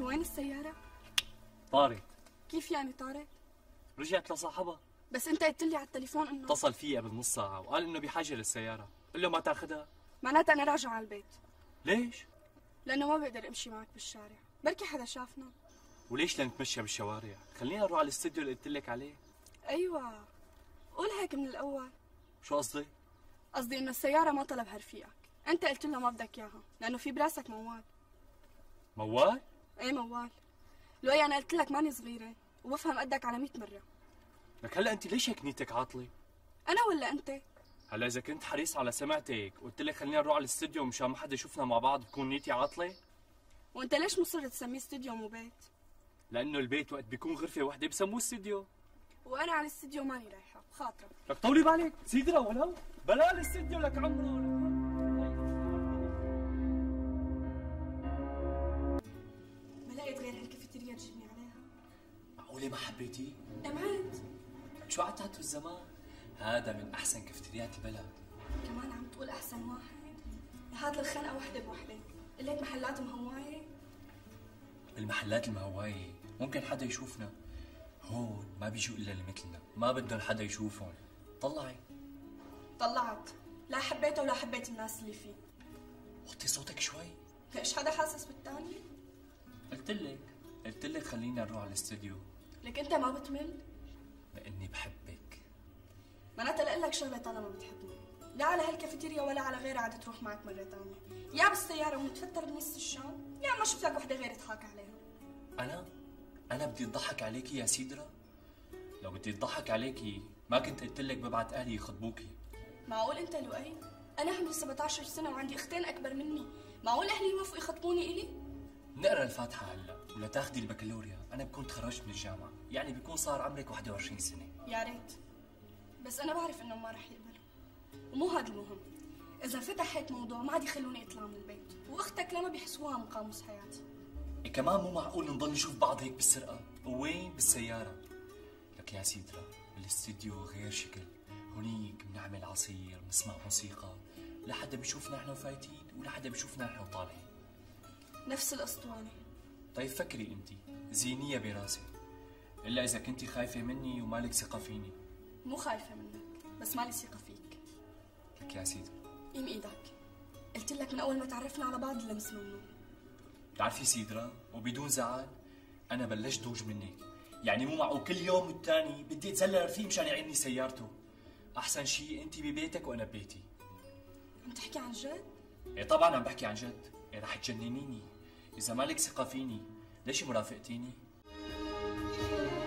شو وين السيارة؟ طارت. كيف يعني طارت؟ رجعت لصاحبها. بس انت قلت لي على التليفون انه اتصل فيي قبل نص ساعة وقال انه بحاجة للسيارة، قل له ما تاخذها. معناتها انا راجعة على البيت. ليش؟ لانه ما بقدر امشي معك بالشارع، بركي حدا شافنا. وليش لنتمشى بالشوارع؟ خلينا نروح على الاستوديو اللي قلت لك عليه. ايوه، قول هيك من الاول. شو قصدي؟ قصدي انه السيارة ما طلبها رفيقك، انت قلت له ما بدك اياها لانه في براسك موال. موال؟ ايه موال. لؤي انا قلت لك ماني صغيرة وبفهم قدك على 100 مرة. لك هلا انت ليش هيك نيتك عاطلة؟ انا ولا انت؟ هلا اذا كنت حريص على سمعتك وقلت لك خلينا نروح على الاستوديو مشان ما حدا يشوفنا مع بعض بكون نيتي عاطلة؟ وانت ليش مصر تسميه استوديو مو بيت؟ لانه البيت وقت بيكون غرفة وحدة بسموه استوديو. وانا على الاستوديو ماني رايحة بخاطرك. لك طولي بالك سيدرا ولو بلا الاستوديو لك عمره. ما لقيت غير هالكافيتيريا تجيبني عليها. معقولة ما حبيتي؟ دمعت. شو عتعتوا الزمان؟ هذا من احسن كافتريات البلد. كمان عم تقول احسن واحد؟ هات الخنقه وحده بوحده، قلت محلات مهوايه. المحلات المهواية ممكن حدا يشوفنا، هون ما بيجوا الا اللي مثلنا، ما بدهم حدا يشوفهم. طلعي. طلعت، لا حبيته ولا حبيت الناس اللي فيه. وطي صوتك شوي. ليش حدا حاسس بالتاني؟ قلت لك خلينا نروح على الاستوديو. لك انت ما بتمل؟ لاني بحبك. معناتها لقلك شغله طالما بتحبني، لا على هالكافيتيريا ولا على غيرها عاد تروح معك مره ثانيه، يا بالسياره ونتفتر بنص الشام، يا ما شفت لك وحده غير تضحك عليها. انا بدي اضحك عليكي يا سيدرا؟ لو بدي اضحك عليكي ما كنت قلت لك ببعت اهلي يخطبوكي. معقول انت لؤي؟ انا عمري 17 سنه وعندي اختين اكبر مني، معقول اهلي يوافقوا يخطبوني الي؟ نقرا الفاتحه هلا ولا تاخذي البكالوريا انا بكون تخرجت من الجامعه، يعني بيكون صار عمرك 21 سنه. يا ريت، بس انا بعرف انهم ما رح يقبلوا، ومو هذا المهم. اذا فتح هيك موضوع ما عاد يخلوني اطلع من البيت، واختك لما بيحسبوها من قاموس حياتي. كمان مو معقول نضل نشوف بعض هيك بالسرقه، وين بالسياره. لك يا سيدرا بالاستديو غير شكل، هونيك بنعمل عصير، بنسمع موسيقى، لا حدا بيشوفنا احنا وفايتين ولا حدا بيشوفنا احنا وطالعين. نفس الاسطوانه. طيب فكري انت، زينيه براسي، الا اذا كنتي خايفه مني ومالك ثقه فيني. مو خايفه منك، بس مالي ثقه فيك. لك يا سيدرا قيم ايدك، قلت لك من اول ما تعرفنا على بعض اللمس ممنوع. بتعرفي سيدرا وبدون زعل انا بلشت دوج منك، يعني مو معقول كل يوم والتاني بدي اتزلل فيه مشان يعيدني سيارته. احسن شيء انت ببيتك وانا ببيتي. عم تحكي عن جد؟ ايه طبعا عم بحكي عن جد. ايه رح تجننيني اذا مالك ثقه فيني، ليش مرافقتيني؟